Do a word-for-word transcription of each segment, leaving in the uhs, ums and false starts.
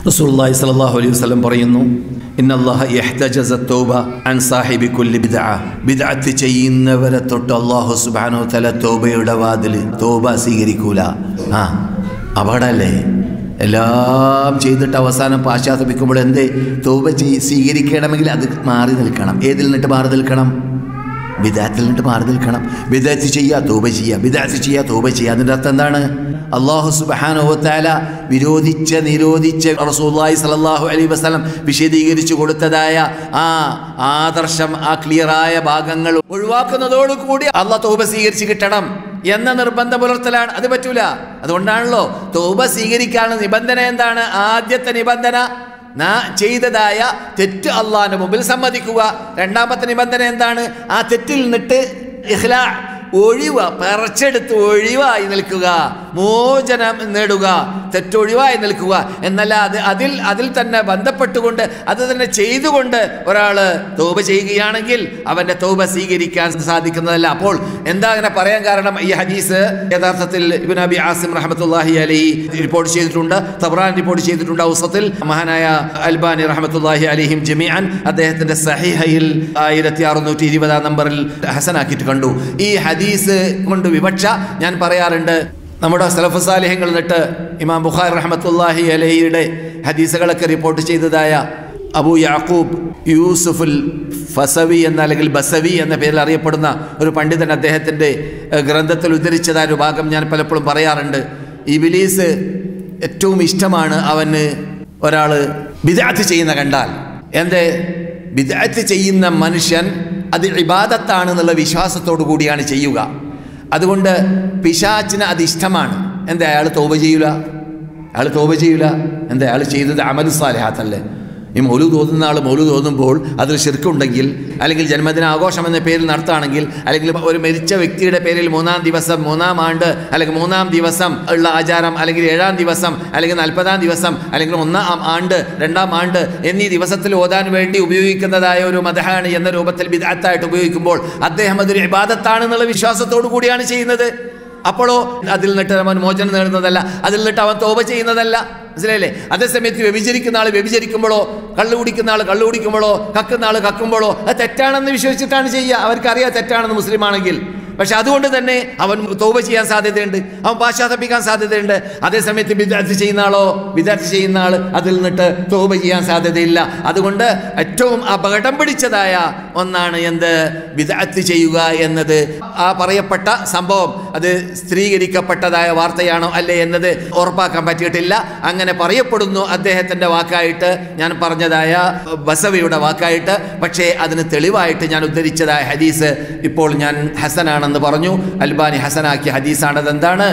റസൂലുള്ളാഹി സ്വല്ലല്ലാഹു അലൈഹി വസല്ലം പറയുന്നു, ഇന്നല്ലാഹ യഹ്തജസ തൗബ അൻ സാഹിബി കുല്ലി ബിദ്അ. ബിദ്അത്ത് ചെയ്യുന്നവരെ തൊട്ട് അല്ലാഹു സുബ്ഹാനഹു വ തആല തൗബയുടെ വാതിൽ തൗബ സ്വീകരിക്കൂല. ആ അപകടമല്ലേ? എല്ലാം ചെയ്തിട്ട് അവസാനം പാശ്ചാത്തപിക്കുമ്പോൾ എന്തേ തൗബ സ്വീകരിക്കണമെങ്കിൽ അത് മാറി നിൽക്കണം. ഏതിൽ നിന്നിട്ട് മാറി നിൽക്കണം? ബിദ്അത്തിൽ നിന്നിട്ട് മാറി നിൽക്കണം. ബിദ്അത്ത് ചെയ്യുക, തൗബ ചെയ്യുക, ബിദ്അത്ത് ചെയ്യുക, തൗബ ചെയ്യുക. അതിൻ്റെ അർത്ഥം എന്താണ്? അല്ലാഹു സുബ്ഹാനഹു വ തആല വിരോധിച്ച നിരോധിച്ച റസൂലുള്ളാഹി സ്വല്ലല്ലാഹു അലൈഹി വസല്ലം വിശദീകരിച്ചു കൊടുത്തതായ ആ ആദർശം, ആ ക്ലിയറായ ഭാഗങ്ങൾ ഒഴിവാക്കുന്നതോടുകൂടി അല്ലാഹു തൗബ സ്വീകരിച്ച് കിട്ടണം എന്ന നിർബന്ധം പുലർത്തലാണ്. അത് പറ്റൂല. അതുകൊണ്ടാണല്ലോ തൗബ സ്വീകരിക്കാനുള്ള നിബന്ധന എന്താണ്? ആദ്യത്തെ നിബന്ധന നാ ചെയ്തതായ തെറ്റ് അള്ളാഹിന്റെ മുമ്പിൽ സമ്മതിക്കുക. രണ്ടാമത്തെ നിബന്ധന എന്താണ്? ആ തെറ്റിൽ നിന്നിട്ട് ഇഖ്ലാ ഒഴിവ പറിച്ചെടുത്ത് ഒഴിവായി നിൽക്കുക, മോചനം നേടുക, തെറ്റൊഴിവായി നിൽക്കുക എന്നല്ല. അത് അതിൽ അതിൽ തന്നെ ബന്ധപ്പെട്ടുകൊണ്ട് അത് തന്നെ ചെയ്തുകൊണ്ട് ഒരാൾ തൗബ ചെയ്യുകയാണെങ്കിൽ അവൻ്റെ തൗബ സ്വീകരിക്കാൻ സാധിക്കുന്നതല്ല. അപ്പോൾ എന്താ അങ്ങനെ പറയാൻ കാരണം? ഈ ഹദീസ് യഥാർത്ഥത്തിൽ ഇബ്നു അബി ആസിം റഹ്മത്തുള്ളാഹി അലൈഹി റിപ്പോർട്ട് ചെയ്തിട്ടുണ്ട്, തബ്റാനി റിപ്പോർട്ട് ചെയ്തിട്ടുണ്ട് ഔസത്തിൽ, മഹാനായ അൽബാനി റഹ്മത്തുള്ളാഹി അലൈഹിം ജമീഅൻ അദ്ദേഹത്തിന്റെ സഹീഹയിൽ ആയിരത്തി അറുന്നൂറ്റി ഇരുപതാം നമ്പറിൽ ഹസനാക്കിയിട്ട് കണ്ടു. ഈ ഹദീസ് കൊണ്ട് വിവക്ഷ ഞാൻ പറയാറുണ്ട്. നമ്മുടെ സലഫ് സാലിഹ്യങ്ങൾ എന്നിട്ട് ഇമാം ബുഖാരി റഹ്മത്തുള്ളാഹി അലൈഹിയുടെ ഹദീസുകളൊക്കെ റിപ്പോർട്ട് ചെയ്തതായ അബൂ യാക്കൂബ് യൂസുഫുൽ ഫസവി എന്ന അല്ലെങ്കിൽ ബസവി എന്ന പേരിൽ അറിയപ്പെടുന്ന ഒരു പണ്ഡിതൻ അദ്ദേഹത്തിൻ്റെ ഗ്രന്ഥത്തിൽ ഉദ്ധരിച്ചതായ ഒരു ഭാഗം ഞാൻ പലപ്പോഴും പറയാറുണ്ട്. ഇബ്ലീസ് ഏറ്റവും ഇഷ്ടമാണ് അവന് ഒരാൾ ബിദ്അത്ത് ചെയ്യുന്ന കണ്ടാൽ. എന്തേ? ബിദ്അത്ത് ചെയ്യുന്ന മനുഷ്യൻ അത് ഇബാദത്താണ് എന്നുള്ള വിശ്വാസത്തോടു കൂടിയാണ് ചെയ്യുക. അതുകൊണ്ട് പിശാചിന് അത് ഇഷ്ടമാണ്. എന്താ? അയാൾ തൗബ ചെയ്യൂല, അയാൾ തൗബ ചെയ്യൂല. എന്താ? അയാൾ ചെയ്തത് അമലു സാലിഹാത്തല്ലേ? ഈ മൗലൂദ് ഓതുന്ന ആൾ മൗലൂദ് ഓതുമ്പോൾ അതിൽ ശിർക്കുണ്ടെങ്കിൽ, അല്ലെങ്കിൽ ജന്മദിന ആഘോഷം എന്ന പേരിൽ നടത്തുകയാണെങ്കിൽ, അല്ലെങ്കിൽ ഒരു മരിച്ച വ്യക്തിയുടെ പേരിൽ മൂന്നാം ദിവസം, മൂന്നാം ആണ്ട്, അല്ലെങ്കിൽ മൂന്നാം ദിവസം ഉള്ള ആചാരം, അല്ലെങ്കിൽ ഏഴാം ദിവസം, അല്ലെങ്കിൽ നാൽപ്പതാം ദിവസം, അല്ലെങ്കിൽ ഒന്നാം ആണ്ട്, രണ്ടാം ആണ്ട് എന്നീ ദിവസത്തിൽ ഓതാൻ വേണ്ടി ഉപയോഗിക്കുന്നതായ ഒരു മദ്ഹാണ് എന്ന രൂപത്തിൽ ബിദ്അത്തായിട്ട് ഉപയോഗിക്കുമ്പോൾ അദ്ദേഹം അതൊരു ഇബാദത്താണെന്നുള്ള വിശ്വാസത്തോടു കൂടിയാണ് ചെയ്യുന്നത്. അപ്പോഴോ അതിൽ നിന്നിട്ട് അവൻ മോചനം നേടുന്നതല്ല, അതിൽ നിന്നിട്ട് അവൻ തൗബ ചെയ്യുന്നതല്ല. മനസ്സിലായില്ലേ? അതേസമയത്ത് വ്യഭിചരിക്കുന്ന ആൾ വ്യഭിചരിക്കുമ്പോഴോ, കള്ളു കുടിക്കുന്ന ആൾ കള്ളു കുടിക്കുമ്പോഴോ, കക്കുന്ന ആൾ കക്കുമ്പോഴോ അത് തെറ്റാണെന്ന് വിശ്വസിച്ചിട്ടാണ് ചെയ്യുക. അവർക്കറിയാം തെറ്റാണെന്ന് മുസ്ലിം ആണെങ്കിൽ. പക്ഷെ അതുകൊണ്ട് തന്നെ അവൻ തൗബ ചെയ്യാൻ സാധ്യതയുണ്ട്, അവൻ പാശ്ചാത്തപിക്കാൻ സാധ്യതയുണ്ട്. അതേസമയത്ത് ബിദ്അത്ത് ചെയ്യുന്ന ആളോ, ബിദ്അത്ത് ചെയ്യുന്ന ആൾ അതിൽ നിന്നിട്ട് തൗബ ചെയ്യാൻ സാധ്യതയില്ല. അതുകൊണ്ട് ഏറ്റവും അപകടം പിടിച്ചതായ ഒന്നാണ് എന്ത്? ബിദ്അത്ത് ചെയ്യുക എന്നത്. ആ പറയപ്പെട്ട സംഭവം അത് സ്ഥിരീകരിക്കപ്പെട്ടതായ വാർത്തയാണോ അല്ലേ എന്നത് ഉറപ്പാക്കാൻ പറ്റിയിട്ടില്ല. അങ്ങനെ പറയപ്പെടുന്നു അദ്ദേഹത്തിൻ്റെ വാക്കായിട്ട്, ഞാൻ പറഞ്ഞതായ ബസവിയുടെ വാക്കായിട്ട്. പക്ഷേ അതിന് തെളിവായിട്ട് ഞാൻ ഉദ്ധരിച്ചതായ ഹദീസ് ഇപ്പോൾ ഞാൻ ഹസനാണ് എന്ന് പറഞ്ഞു. അൽബാനി ഹസനാക്കിയ ഹദീസാണ്. അതെന്താണ്?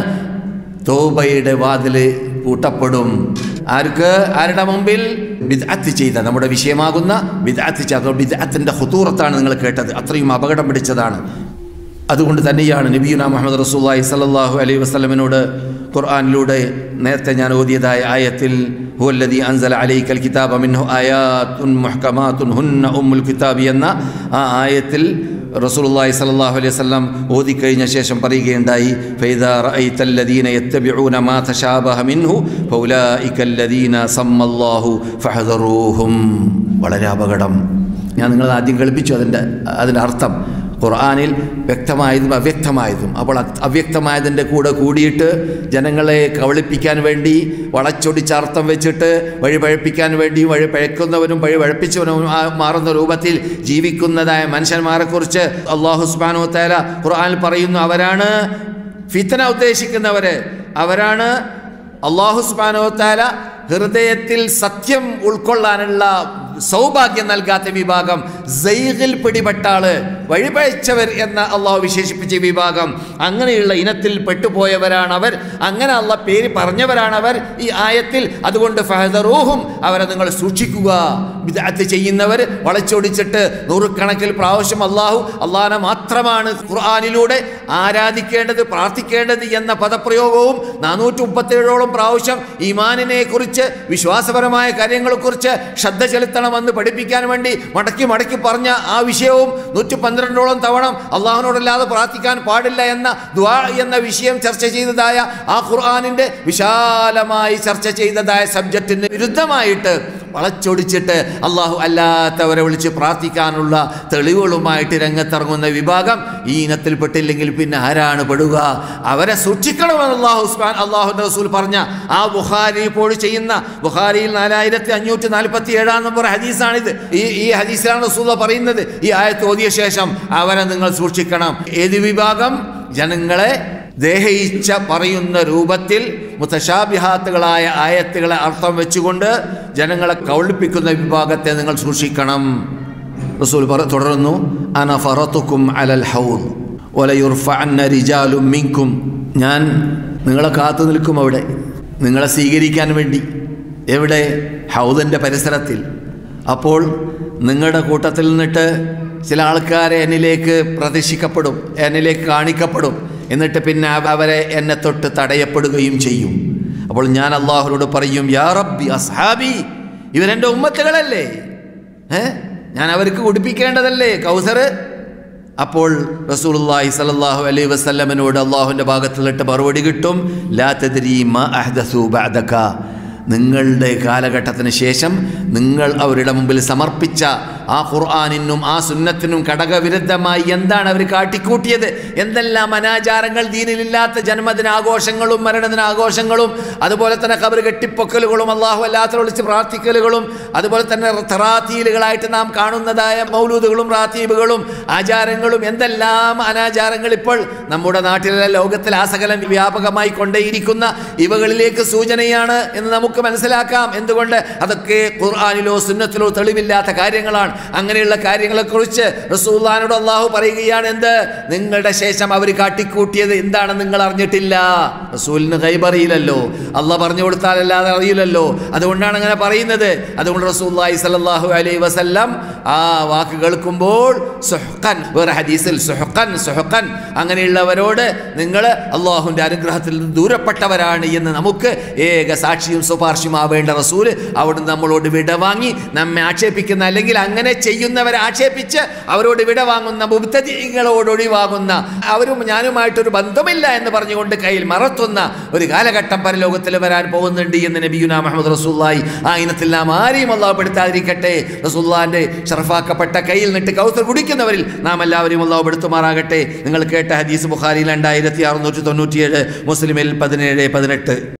തൗബയുടെ വാതില് പൂട്ടപ്പെടും. ആർക്ക്? ആരുടെ മുമ്പിൽ? ബിദ്അത്ത് ചെയ്ത, നമ്മുടെ വിഷയമാകുന്ന ബിദ്അത്ത് ചെയ്ത. ബിദ്അത്തിന്റെ ഖുതൂറത്താണ് നിങ്ങൾ കേട്ടത്, അത്രയും അപകടം പിടിച്ചതാണ്. അതുകൊണ്ട് തന്നെയാണ് നബിയുനാ മുഹമ്മദ് റസൂലുള്ളാഹി സ്വല്ലല്ലാഹു അലൈഹി വസല്ലമിനോട് ഖുർആനിലൂടെ നേരത്തെ ഞാൻ ഓതിയതായ ആയത്തിൽ ഹുവല്ലദീ അൻസല അലൈക്കൽ കിതാബ മിൻഹു ആയാത്തുൻ മുഹ്കമാത്തുൻ ഹുന്ന ഉമ്മുൽ കിതാബി എന്ന ആ ആയത്തിൽ റസൂലുള്ളാഹി സ്വല്ലല്ലാഹു അലൈഹി വസല്ലം ഓതിക്കഴിഞ്ഞ ശേഷം പറയുകയുണ്ടായി, ഫൈദാ റഅയ്തല്ലദീന യത്തബിഊന മാ തശാബഹ മിൻഹു ഫൗലായികല്ലദീന സമ്മല്ലാഹു ഫഹദറൂഹും. വളരെ അപകടം. ഞാൻ നിങ്ങൾ ആദ്യം കേൾപ്പിച്ചു അതിൻ്റെ അതിൻ്റെ അർത്ഥം. ഖുർആനിൽ വ്യക്തമായതും അവ്യക്തമായതും. അപ്പോൾ അവ്യക്തമായതിൻ്റെ കൂടെ കൂടിയിട്ട് ജനങ്ങളെ കവളിപ്പിക്കാൻ വേണ്ടി വളച്ചൊടിച്ച് അർത്ഥം വെച്ചിട്ട് വഴി പഴപ്പിക്കാൻ വേണ്ടി വഴി പഴക്കുന്നവനും വഴി പഴപ്പിച്ചവനും മാറുന്ന രൂപത്തിൽ ജീവിക്കുന്നതായ മനുഷ്യന്മാരെക്കുറിച്ച് അല്ലാഹു സുബ്ഹാനഹു വ തആല ഖുർആനിൽ പറയുന്നു, അവരാണ് ഫിത്ന ഉദ്ദേശിക്കുന്നവർ. അവരാണ് അല്ലാഹു സുബ്ഹാനഹു വ തആല ഹൃദയത്തിൽ സത്യം ഉൾക്കൊള്ളാനുള്ള സൗഭാഗ്യം നൽകാത്ത വിഭാഗം, സൈഗിൽ പിടിപെട്ട ആള്, വഴിപഴച്ചവർ എന്ന അള്ളാഹു വിശേഷിപ്പിച്ച വിഭാഗം. അങ്ങനെയുള്ള ഇനത്തിൽ പെട്ടുപോയവരാണ് അവർ. അങ്ങനെ അള്ളാഹ് പേര് പറഞ്ഞവരാണവർ ഈ ആയത്തിൽ. അതുകൊണ്ട് ഫഹദറൂഹും, അവരെ നിങ്ങൾ സൂക്ഷിക്കുക. ബിദ്അത്ത് ചെയ്യുന്നവർ, വളച്ചൊടിച്ചിട്ട് നൂറുകണക്കിൽ പ്രാവശ്യം അള്ളാഹു അള്ളാഹനെ മാത്രമാണ് ഖുർആനിലൂടെ ആരാധിക്കേണ്ടത്, പ്രാർത്ഥിക്കേണ്ടത് എന്ന പദപ്രയോഗവും നാനൂറ്റി മുപ്പത്തേഴോളം പ്രാവശ്യം ഈമാനിനെ കുറിച്ച്, വിശ്വാസപരമായ കാര്യങ്ങളെക്കുറിച്ച് ശ്രദ്ധ ചെലുത്തണം വന്ന് പഠിപ്പിക്കാൻ വേണ്ടി മടക്കി മടക്കി പറഞ്ഞ ആ വിഷയവും നൂറ്റി പന്ത്രണ്ടോളം തവണ അള്ളാഹുവിനോടല്ലാതെ പ്രാർത്ഥിക്കാൻ പാടില്ല എന്ന ദുആ എന്ന വിഷയം ചർച്ച ചെയ്തതായ ആ ഖുർആനിൻ്റെ വിശാലമായി ചർച്ച ചെയ്തതായ സബ്ജക്റ്റിന് വിരുദ്ധമായിട്ട് വളച്ചൊടിച്ചിട്ട് അള്ളാഹു അല്ലാത്തവരെ വിളിച്ച് പ്രാർത്ഥിക്കാനുള്ള തെളിവുകളുമായിട്ട് രംഗത്തിറങ്ങുന്ന വിഭാഗം ഈ ഇനത്തിൽപ്പെട്ടില്ലെങ്കിൽ പിന്നെ ആരാണ് പെടുക? അവരെ സൂക്ഷിക്കണമെന്ന് അള്ളാഹു സുബ്ഹാന അള്ളാഹുവിൻ്റെ റസൂൽ പറഞ്ഞ ആ ബുഖാരി ഇപ്പോൾ ചെയ്യുന്ന ബുഖാരിയിൽ നാലായിരത്തി അഞ്ഞൂറ്റി നാൽപ്പത്തി ഏഴാം നമ്പർ ഹദീസാണിത്. ഈ ഈ ഹദീസിലാണ് റസൂൽ പറയുന്നത്, ഈ ആയത്ത് ഓതിയ ശേഷം അവരെ നിങ്ങൾ സൂക്ഷിക്കണം. ഏത് വിഭാഗം? ജനങ്ങളെ ദേഹയിച്ച പറയുന്ന രൂപത്തിൽ മുതശാബിഹാത്തുകളായ ആയത്തുകളെ അർത്ഥം വെച്ചുകൊണ്ട് ജനങ്ങളെ കൗളിപ്പിക്കുന്ന വിഭാഗത്തെ നിങ്ങൾ സൂക്ഷിക്കണം. റസൂൽ തുടരുന്നു, അന ഫറതുക്കും അലൽ ഹൗദ് വലയുർഫഅന്ന റിജാലും മിൻകും. ഞാൻ നിങ്ങളെ കാത്തു നിൽക്കും അവിടെ, നിങ്ങളെ സ്വീകരിക്കാൻ വേണ്ടി. എവിടെ? ഹൗദിൻ്റെ പരിസരത്തിൽ. അപ്പോൾ നിങ്ങളുടെ കൂട്ടത്തിൽ നിന്നിട്ട് ചില ആൾക്കാരെ എന്നിലേക്ക് പ്രതീക്ഷിക്കപ്പെടും, എന്നിലേക്ക് കാണിക്കപ്പെടും. എന്നിട്ട് പിന്നെ അവരെ എന്നെ തൊട്ട് തടയപ്പെടുകയും ചെയ്യും. അപ്പോൾ ഞാൻ അള്ളാഹുവിനോട് പറയും, യാ റബ്ബി അസ്ഹാബി, ഇവരെൻ്റെ ഉമ്മത്തുകളല്ലേ, ഏ ഞാൻ അവർക്ക് കുടിപ്പിക്കേണ്ടതല്ലേ കൗസർ? അപ്പോൾ റസൂലുള്ളാഹി സ്വല്ലല്ലാഹു അലൈഹി വസല്ലമയോട് അള്ളാഹുവിൻ്റെ ഭാഗത്ത് നിന്നിട്ട് മറുപടി കിട്ടും, ലാ തദ്രീ മാ അഹ്ദസു ബഅദക. നിങ്ങളുടെ കാലഘട്ടത്തിന് ശേഷം നിങ്ങൾ അവരുടെ മുമ്പിൽ സമർപ്പിച്ച ആ ഖുർആനിനും ആ സുന്നത്തിനും ഘടകവിരുദ്ധമായി എന്താണ് അവർ കാട്ടിക്കൂട്ടിയത്? എന്തെല്ലാം അനാചാരങ്ങൾ, ദീനിലില്ലാത്ത ജന്മദിനാഘോഷങ്ങളും മരണദിനാഘോഷങ്ങളും അതുപോലെ തന്നെ ഖബർ കെട്ടിപ്പൊക്കലുകളും അള്ളാഹു അല്ലാത്ത വിളിച്ച് പ്രാർത്ഥിക്കലുകളും അതുപോലെ തന്നെ തറാത്തീലുകളായിട്ട് നാം കാണുന്നതായ മൗലൂദുകളും റാത്തീബുകളും ആചാരങ്ങളും, എന്തെല്ലാം അനാചാരങ്ങൾ ഇപ്പോൾ നമ്മുടെ നാട്ടിലെ ലോകത്തിൽ ആസകലം വ്യാപകമായി കൊണ്ടേയിരിക്കുന്ന ഇവകളിലേക്ക് സൂചനയാണ് എന്ന് നമുക്ക് മനസ്സിലാക്കാം. എന്തുകൊണ്ട്? അതൊക്കെ ഖുർആനിലോ സുന്നത്തിലോ തെളിവില്ലാത്ത കാര്യങ്ങളാണ്. അങ്ങനെയുള്ള കാര്യങ്ങളെക്കുറിച്ച് റസൂലുള്ളാഹിനോട് അള്ളാഹു പറയുകയാണ്, എന്ത്? നിങ്ങളുടെ ശേഷം അവർ കാട്ടിക്കൂട്ടിയത് എന്താണെന്ന് നിങ്ങൾ അറിഞ്ഞിട്ടില്ല. റസൂലിന് ഗൈബ് അറിയില്ലല്ലോ, അള്ളാഹ് പറഞ്ഞു കൊടുത്താലല്ലാതെ അറിയില്ലല്ലോ. അതുകൊണ്ടാണ് അങ്ങനെ പറയുന്നത്. അതുകൊണ്ട് റസൂലുള്ളാഹി സ്വല്ലല്ലാഹു അലൈഹി വസല്ലം ആ വാക്ക് കേൾക്കുമ്പോൾ സുഹ്ഖൻ, വേറെ ഹദീസിൽ സുഹ്ഖൻ സുഹ്ഖൻ, അങ്ങനെയുള്ളവരോട് നിങ്ങൾ അള്ളാഹുവിൻ്റെ അനുഗ്രഹത്തിൽ നിന്ന് ദൂരപ്പെട്ടവരാണ് എന്ന് നമുക്ക് ഏക സാക്ഷിയും ശുപാർശയുമാവേണ്ട റസൂൽ അവിടുന്ന് നമ്മളോട് വിടവാങ്ങി നമ്മെ ആക്ഷേപിക്കുന്ന, അല്ലെങ്കിൽ അങ്ങനെ ചെയ്യുന്നവരെ ആക്ഷേപിച്ച് അവരോട് വിടവാങ്ങുന്ന മുബ്തദിഈങ്ങളോട് ഒഴിവാകുന്ന, അവരും ഞാനുമായിട്ടൊരു ബന്ധമില്ല എന്ന് പറഞ്ഞുകൊണ്ട് കയ്യിൽ മറത്തുന്ന ഒരു കാലഘട്ടം പരലോകത്തിൽ വരാൻ പോകുന്നുണ്ട് എന്ന് നബിയുനാ മുഹമ്മദ് റസൂലുള്ളാഹി ആ ഇനത്തിൽ നാം ആരെയും അല്ലാഹു പെടുത്താതിരിക്കട്ടെ. റസൂലുള്ളാഹിന്റെ ഷറഫാക്കപ്പെട്ട കയ്യിൽ നിന്നിട്ട് കൗസർ കുടിക്കുന്നവരിൽ നാം എല്ലാവരെയും അല്ലാഹു പെടുത്തുമാറാകട്ടെ. നിങ്ങൾ കേട്ട ഹദീസ് ബുഖാരിയിൽ രണ്ടായിരത്തി അറുന്നൂറ്റി തൊണ്ണൂറ്റിയേഴ്, മുസ്ലിമിൽ പതിനേഴ് പതിനെട്ട്.